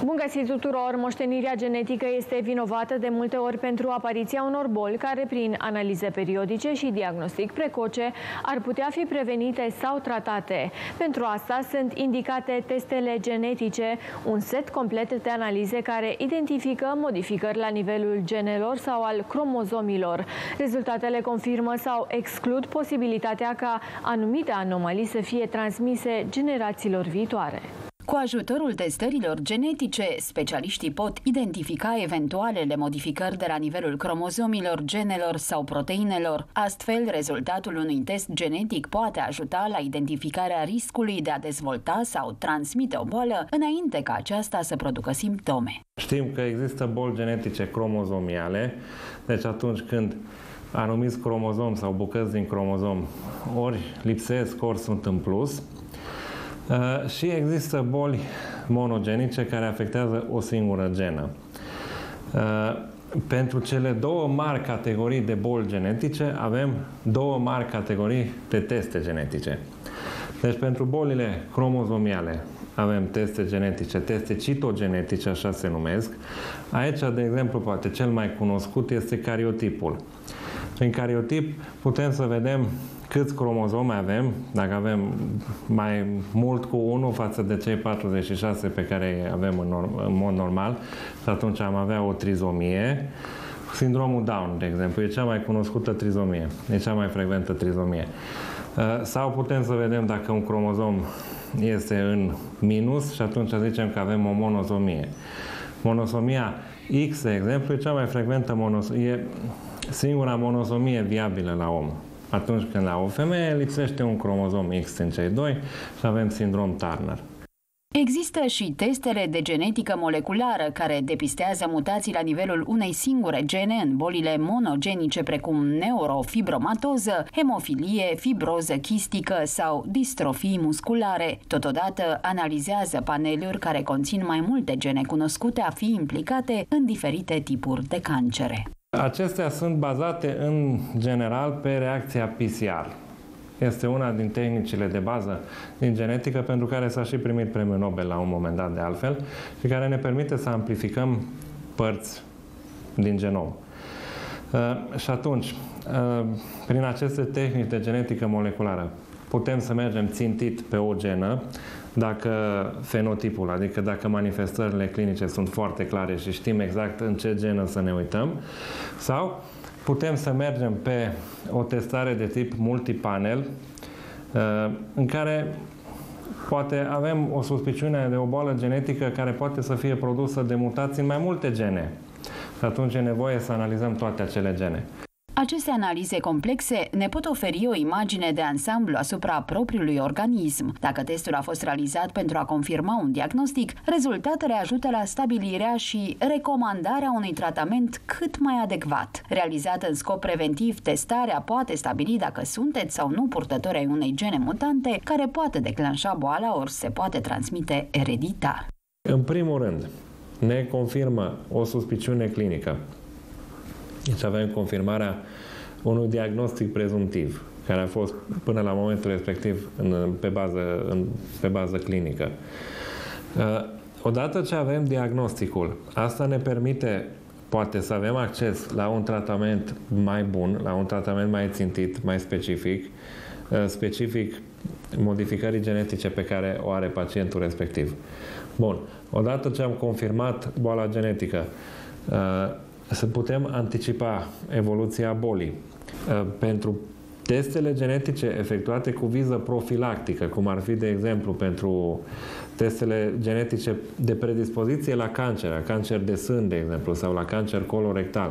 Bun găsit tuturor! Moștenirea genetică este vinovată de multe ori pentru apariția unor boli care, prin analize periodice și diagnostic precoce, ar putea fi prevenite sau tratate. Pentru asta sunt indicate testele genetice, un set complet de analize care identifică modificări la nivelul genelor sau al cromozomilor. Rezultatele confirmă sau exclud posibilitatea ca anumite anomalii să fie transmise generațiilor viitoare. Cu ajutorul testărilor genetice, specialiștii pot identifica eventualele modificări de la nivelul cromozomilor, genelor sau proteinelor. Astfel, rezultatul unui test genetic poate ajuta la identificarea riscului de a dezvolta sau transmite o boală înainte ca aceasta să producă simptome. Știm că există boli genetice cromozomiale, deci atunci când anumiți cromozomi sau bucăți din cromozom ori lipsesc, ori sunt în plus. Și există boli monogenice care afectează o singură genă. Pentru cele două mari categorii de boli genetice avem două mari categorii de teste genetice. Deci pentru bolile cromozomiale avem teste genetice, teste citogenetice, așa se numesc. Aici, de exemplu, poate cel mai cunoscut este cariotipul. Prin cariotip putem să vedem câți cromozomi avem, dacă avem mai mult cu 1 față de cei 46 pe care îi avem în mod normal, și atunci am avea o trizomie. Sindromul Down, de exemplu, e cea mai cunoscută trizomie, e cea mai frecventă trizomie. Sau putem să vedem dacă un cromozom este în minus și atunci zicem că avem o monosomie. Monosomia X, de exemplu, e cea mai frecventă e singura monosomie viabilă la om. Atunci când la o femeie lipsește un cromozom X în cei doi și avem sindrom Turner. Există și testele de genetică moleculară care depistează mutații la nivelul unei singure gene în bolile monogenice precum neurofibromatoză, hemofilie, fibroză chistică sau distrofii musculare. Totodată analizează paneluri care conțin mai multe gene cunoscute a fi implicate în diferite tipuri de cancere. Acestea sunt bazate în general pe reacția PCR. Este una din tehnicile de bază din genetică pentru care s-a și primit premiul Nobel la un moment dat de altfel și care ne permite să amplificăm părți din genom. Și atunci, prin aceste tehnici de genetică moleculară, putem să mergem țintit pe o genă dacă fenotipul, adică dacă manifestările clinice sunt foarte clare și știm exact în ce genă să ne uităm, sau putem să mergem pe o testare de tip multipanel în care poate avem o suspiciune de o boală genetică care poate să fie produsă de mutații în mai multe gene. Și atunci e nevoie să analizăm toate acele gene. Aceste analize complexe ne pot oferi o imagine de ansamblu asupra propriului organism. Dacă testul a fost realizat pentru a confirma un diagnostic, rezultatele ajută la stabilirea și recomandarea unui tratament cât mai adecvat. Realizată în scop preventiv, testarea poate stabili dacă sunteți sau nu purtători ai unei gene mutante care poate declanșa boala ori se poate transmite ereditar. În primul rând, ne confirmă o suspiciune clinică. Deci avem confirmarea unui diagnostic prezumtiv, care a fost până la momentul respectiv pe bază clinică. Odată ce avem diagnosticul, asta ne permite poate să avem acces la un tratament mai bun, la un tratament mai țintit, mai specific modificării genetice pe care o are pacientul respectiv. Bun. Odată ce am confirmat boala genetică, să putem anticipa evoluția bolii. Pentru testele genetice efectuate cu viză profilactică, cum ar fi, de exemplu, pentru testele genetice de predispoziție la cancer de sân, de exemplu, sau la cancer colorectal.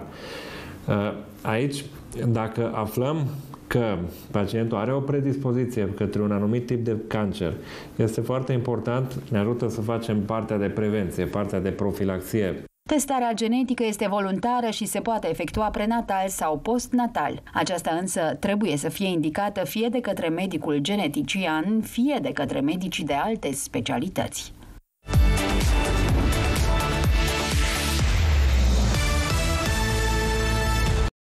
Aici, dacă aflăm că pacientul are o predispoziție către un anumit tip de cancer, este foarte important, ne ajută să facem partea de prevenție, partea de profilaxie. Testarea genetică este voluntară și se poate efectua prenatal sau postnatal. Aceasta însă trebuie să fie indicată fie de către medicul genetician, fie de către medicii de alte specialități.